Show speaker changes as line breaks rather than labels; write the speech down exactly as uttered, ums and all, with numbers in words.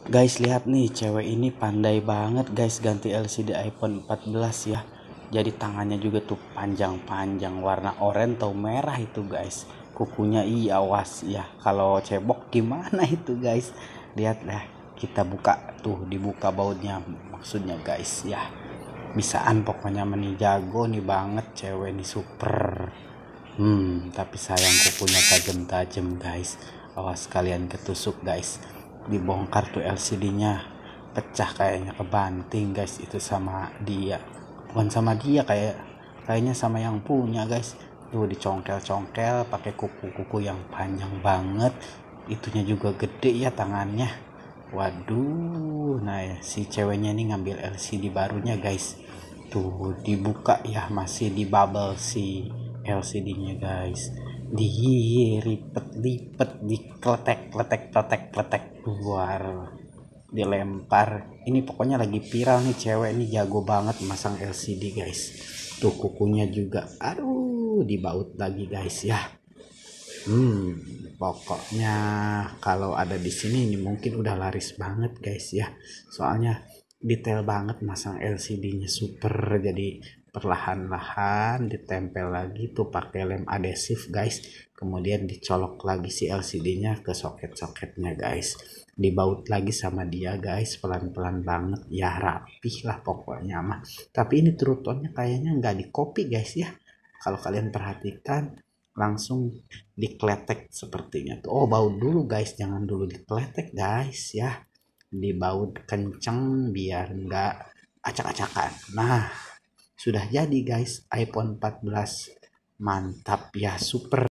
Guys, lihat nih, cewek ini pandai banget guys ganti L C D iPhone empat belas ya. Jadi tangannya juga tuh panjang-panjang, warna oranye atau merah itu guys. Kukunya iya, awas ya, kalau cebok gimana itu guys. Lihat lah, kita buka tuh, dibuka bautnya maksudnya guys ya. Bisaan pokoknya, meni jago nih banget cewek nih, super. Hmm, tapi sayang kukunya tajam-tajam guys. Awas kalian ketusuk guys. Dibongkar tuh L C D-nya. Pecah kayaknya, kebanting guys itu sama dia. Bukan sama dia, kayak kayaknya sama yang punya guys. Tuh dicongkel-congkel pakai kuku-kuku yang panjang banget. Itunya juga gede ya tangannya. Waduh, nah ya, si ceweknya ini ngambil L C D barunya guys. Tuh dibuka ya, masih di bubble si L C D-nya guys. Dilipet-lipet, dikletek-kletek, kletek-kletek keluar, dilempar. Ini pokoknya lagi viral nih, cewek ini jago banget masang L C D guys. Tuh kukunya juga, aduh, dibaut lagi guys ya. Hmm, pokoknya kalau ada di sini ini mungkin udah laris banget guys ya. Soalnya detail banget masang L C D-nya, super. Jadi perlahan-lahan ditempel lagi tuh pakai lem adhesif guys. Kemudian dicolok lagi si L C D-nya ke soket-soketnya guys. Dibaut lagi sama dia guys, pelan-pelan banget. Ya rapih lah pokoknya mah. Tapi ini trutonnya kayaknya nggak di copy guys ya. Kalau kalian perhatikan, langsung dikletek sepertinya tuh. Oh, baut dulu guys, jangan dulu dikletek guys ya. Dibaut kenceng biar nggak acak-acakan. Nah, sudah jadi guys iPhone empat belas. Mantap ya, super.